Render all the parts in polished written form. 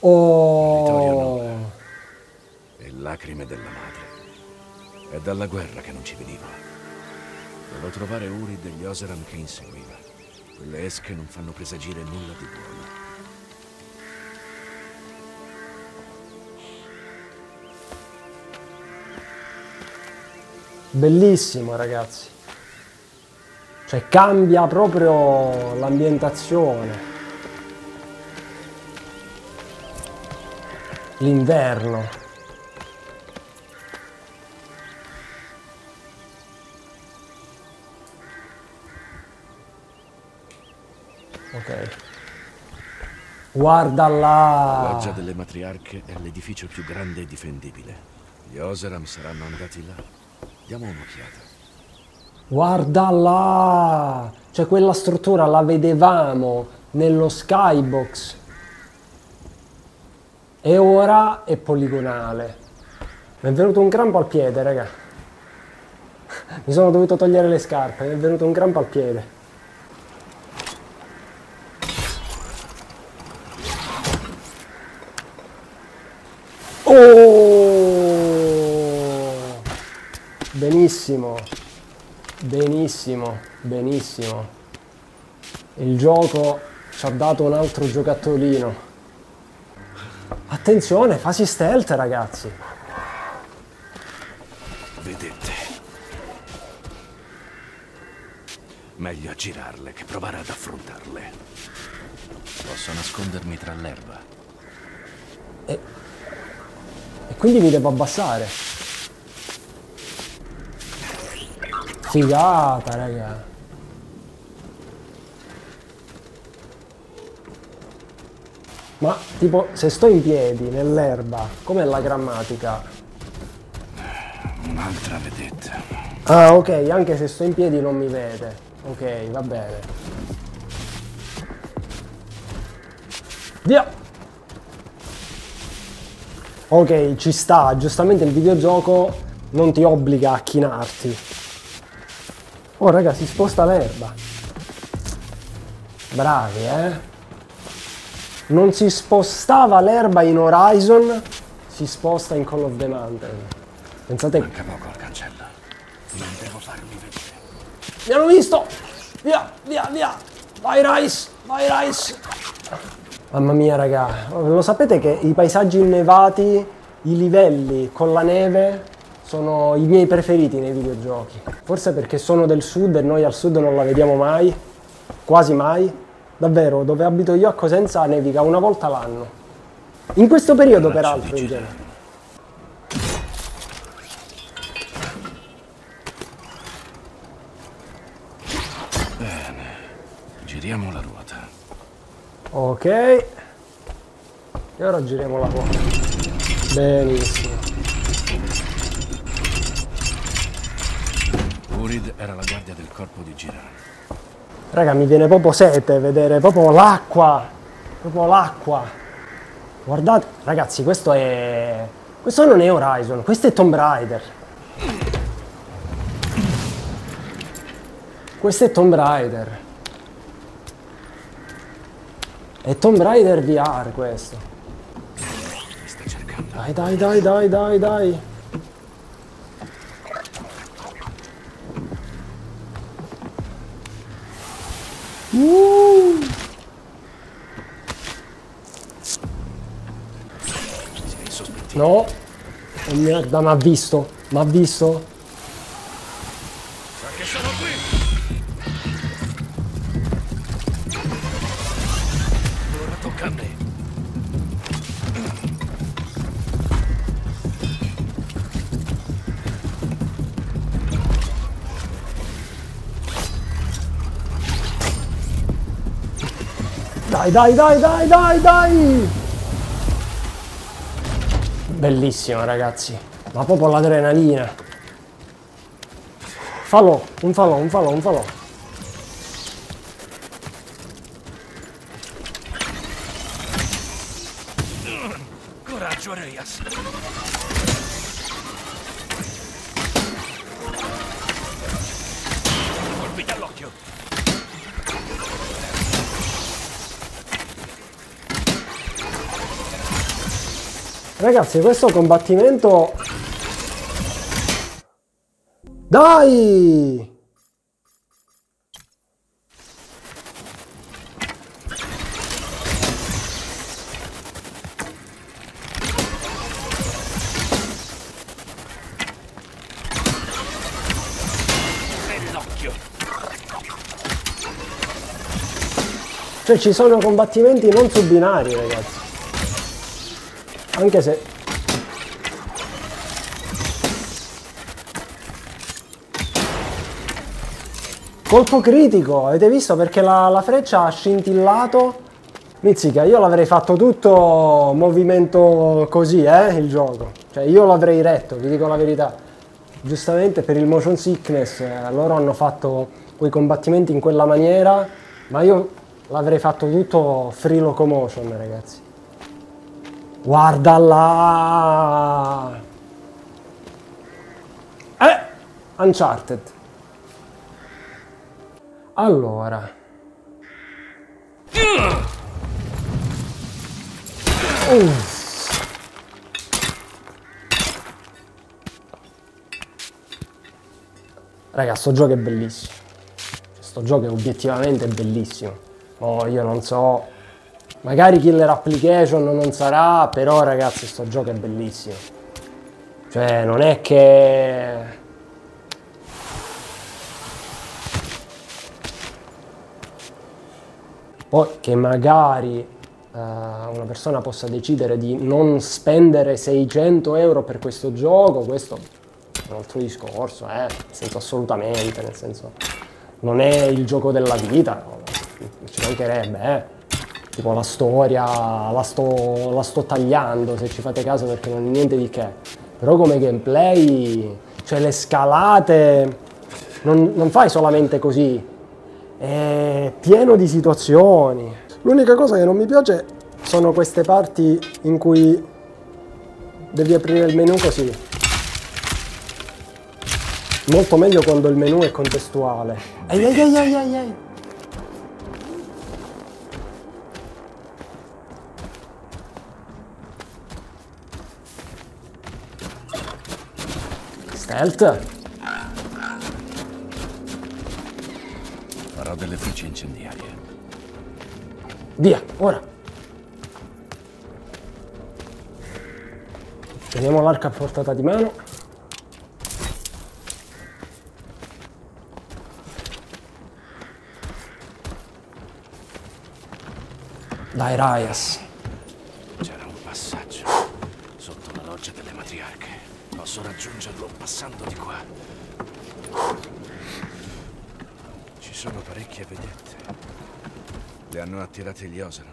Vittorio Oh, Nola e lacrime della madre. È dalla guerra che non ci venivo. Devo trovare Urid e gli Oseram che inseguiva. Quelle esche non fanno presagire nulla di buono. bellissimo, ragazzi. Cioè, cambia proprio l'ambientazione. L'inverno. Ok. Guarda La là. loggia delle matriarche è l'edificio più grande e difendibile. Gli Oseram saranno andati là. Diamo un'occhiata. Guarda là. Cioè, quella struttura la vedevamo nello skybox. E ora è poligonale. Mi è venuto un crampo al piede, raga. Mi sono dovuto togliere le scarpe. Mi è venuto un crampo al piede. Oh! Benissimo. Benissimo. Benissimo. Il gioco ci ha dato un altro giocattolino. Attenzione, fasi stealth, ragazzi. Vedete? Meglio aggirarle che provare ad affrontarle. Posso nascondermi tra l'erba. E quindi mi devo abbassare. Figata, raga. Ma tipo, se sto in piedi nell'erba, com'è la grammatica? Un'altra vedetta. Ah, ok, anche se sto in piedi non mi vede. Ok, va bene. Via! Ok, ci sta. Giustamente il videogioco non ti obbliga a chinarti. Oh, raga, si sposta l'erba. Bravi, eh? Non si spostava l'erba in Horizon, si sposta in Call of the Mountain. Pensate... Manca poco al cancello. Non devo farmi vedere. Mi hanno visto! Via, via, via! Vai Rice! Vai Rice! Mamma mia, raga, lo sapete che i paesaggi innevati, i livelli con la neve sono i miei preferiti nei videogiochi. Forse perché sono del sud e noi al sud non la vediamo mai, quasi mai. Davvero, dove abito io a Cosenza nevica una volta l'anno. In questo periodo, peraltro, in genere. Bene, giriamo la ruota. Ok. E ora giriamo la ruota. Benissimo. Urid era la guardia del corpo di Giran. Raga, mi viene proprio sete vedere proprio l'acqua. Proprio l'acqua. Guardate, ragazzi, questo non è Horizon, questo è Tomb Raider. Questo è Tomb Raider. È Tomb Raider VR questo. Mi sta cercando. Dai, dai, dai, dai, dai, dai. Sei sospettito. No. Oh merda, mi ha visto. Mi ha visto. Sa che sono qui. Ora tocca a me. Dai, dai, dai, dai, dai, dai. Bellissimo, ragazzi. Ma proprio l'adrenalina. Falò, un falò, un falò, un falò. Coraggio, Reyes. Colpiti all'occhio. Ragazzi, questo combattimento... Dai! Cioè ci sono combattimenti non su binari, ragazzi. Anche se... Colpo critico, avete visto? Perché la freccia ha scintillato. Mizzica, io l'avrei fatto tutto movimento così, il gioco. Cioè io l'avrei retto, vi dico la verità. Giustamente per il motion sickness loro hanno fatto quei combattimenti in quella maniera, ma io l'avrei fatto tutto free locomotion, ragazzi. Guarda là! Uncharted. Allora. Raga, sto gioco è bellissimo. Sto gioco è obiettivamente bellissimo. Oh, io non so. Magari killer application non sarà, però ragazzi sto gioco è bellissimo. Cioè non è che... Poi che magari una persona possa decidere di non spendere 600 euro per questo gioco, questo è un altro discorso, nel senso assolutamente, nel senso non è il gioco della vita, no, ci mancherebbe, tipo la storia la sto tagliando se ci fate caso perché non è niente di che, però come gameplay, cioè le scalate non fai solamente così, è pieno di situazioni. L'unica cosa che non mi piace sono queste parti in cui devi aprire il menu così. Molto meglio quando il menu è contestuale. Ehi, ehi, ehi, ehi, ehi, ehi. Stealth. Farò delle frecce incendiarie. Via, ora. Teniamo l'arco a portata di mano. Dai, Raias. C'era un passaggio sotto la loggia delle matriarche. Posso raggiungerlo passando di qua. Ci sono parecchie vedette. Le hanno attirate gli Oseram.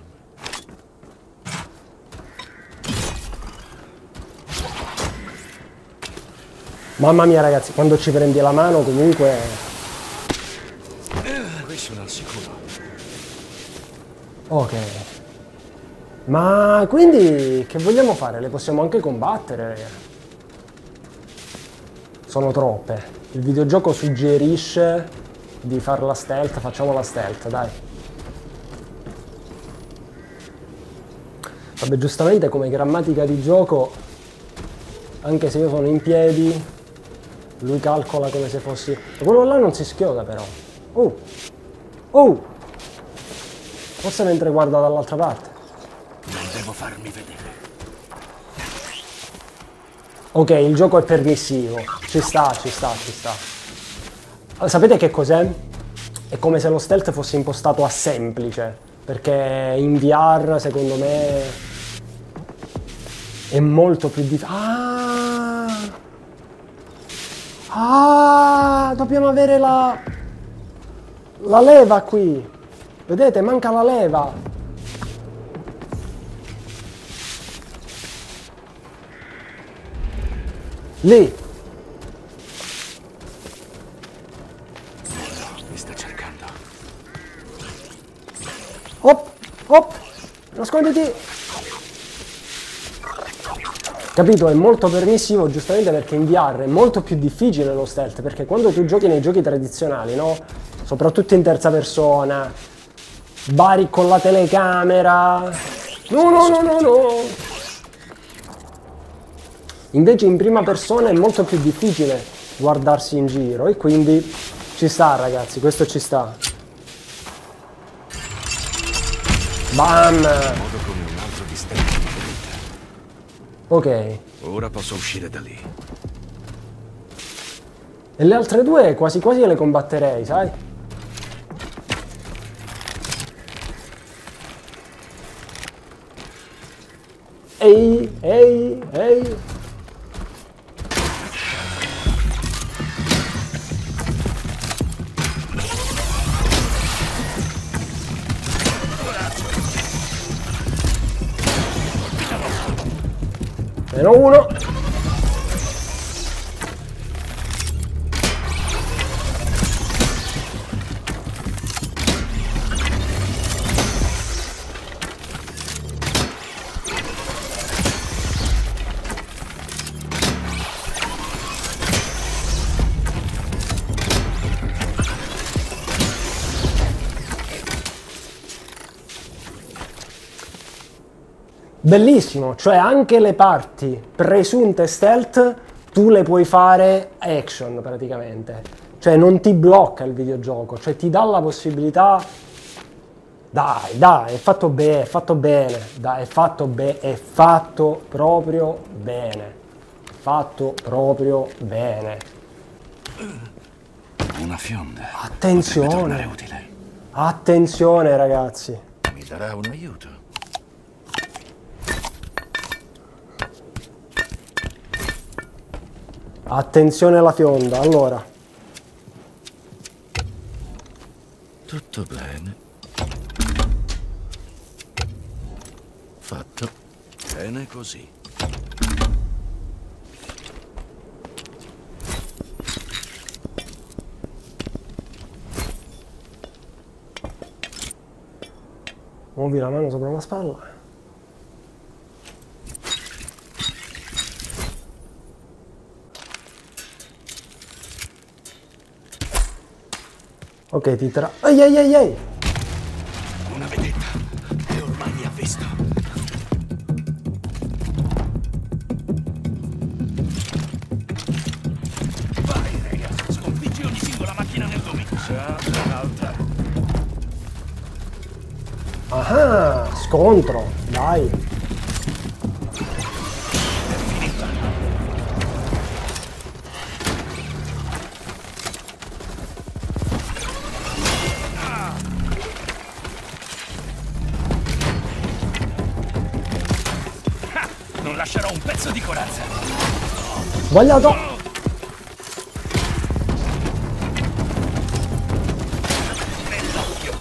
Mamma mia ragazzi, quando ci prendi la mano comunque... Qui sono al sicuro. Ok. Ma quindi che vogliamo fare? Le possiamo anche combattere, raga. Sono troppe. Il videogioco suggerisce di fare la stealth, facciamo la stealth, dai. Vabbè, giustamente come grammatica di gioco, anche se io sono in piedi, lui calcola come se fossi... Ma quello là non si schioda però. Oh! Oh! Forse mentre guarda dall'altra parte. Non devo farmi vedere. Ok, il gioco è permissivo. Ci sta, ci sta, ci sta. Allora, sapete che cos'è? È come se lo stealth fosse impostato a semplice. Perché in VR, secondo me... è molto più difficile. Dobbiamo avere la leva qui. Vedete, manca la leva. Lì. Mi sta cercando. Hop, hop. Nasconditi. Capito? È molto permissivo giustamente perché in VR è molto più difficile lo stealth, perché quando tu giochi nei giochi tradizionali, no? Soprattutto in terza persona, bari con la telecamera. No, no, no, no, no. Invece in prima persona è molto più difficile guardarsi in giro e quindi ci sta, ragazzi, questo ci sta. Bam! Modo come un altro distretto di verità. Ok. Ora posso uscire da lì. E le altre due quasi quasi le combatterei, sai? Ehi, ehi, ehi. Meno uno. Bellissimo, cioè anche le parti presunte stealth tu le puoi fare action praticamente, cioè non ti blocca il videogioco, cioè ti dà la possibilità. Dai, è fatto bene, è fatto bene, dai, è fatto proprio bene, fatto proprio bene. Una fionda. Attenzione. Potrebbe tornare utile. Attenzione ragazzi. Mi darà un aiuto. Attenzione alla fionda, allora. Tutto bene. Fatto. Bene così. Muovi la mano sopra la spalla. Ok, ti tra... Ehi, ehi, ehi, ehi! Una vedetta. E ormai mi ha visto. Vai, Reia. Sconfiggi ogni singola macchina nel dominio. Già, un'altra. Ah, scontro, dai. Non lascerò un pezzo di corazza. Sbagliato! Nell'occhio.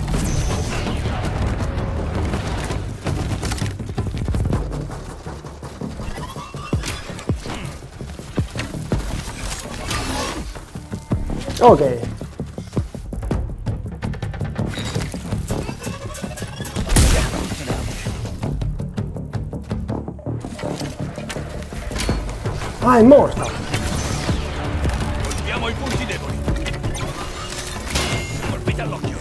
Ok. Ah, è morta! Colpiamo i punti deboli. Colpite all'occhio.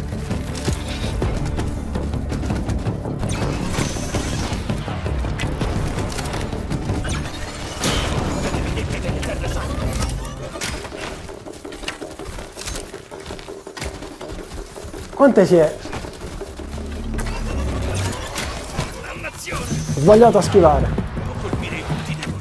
Quante si è? Dannazione! Ho sbagliato a schivare. Devo colpire i punti deboli.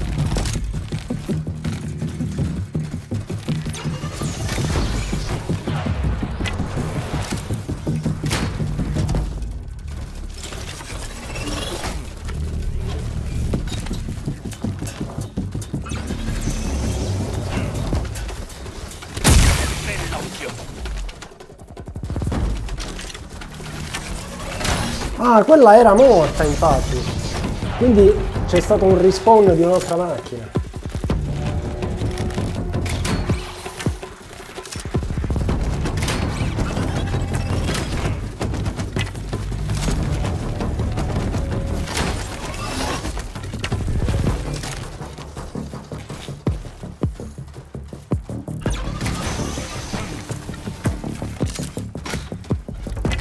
Nell'occhio. Ah, quella era morta infatti. Quindi c'è stato un respawn di un'altra macchina.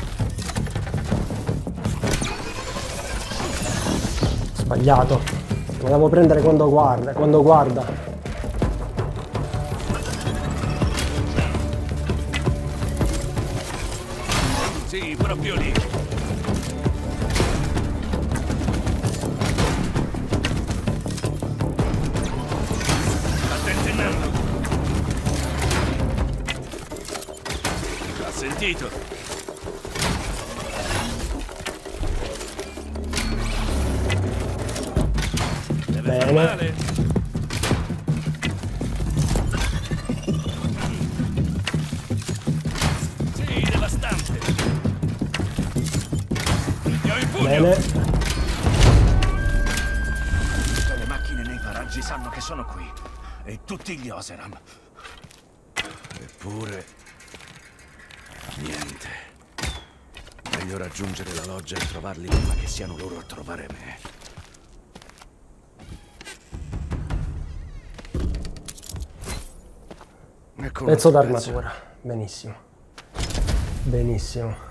Sbagliato. La devo prendere quando guarda, quando guarda. Sì, proprio lì. Sta tentennando. L'ha sentito. Deve far Bene. male. Sì, devastante. Ti ho in pugno. Bene. Tutte le macchine nei paraggi sanno che sono qui. E tutti gli Oseram. Eppure... niente. Meglio raggiungere la loggia e trovarli prima che siano loro a trovare me. Ecco un Pezzo altro d'armatura. Benissimo. Benissimo.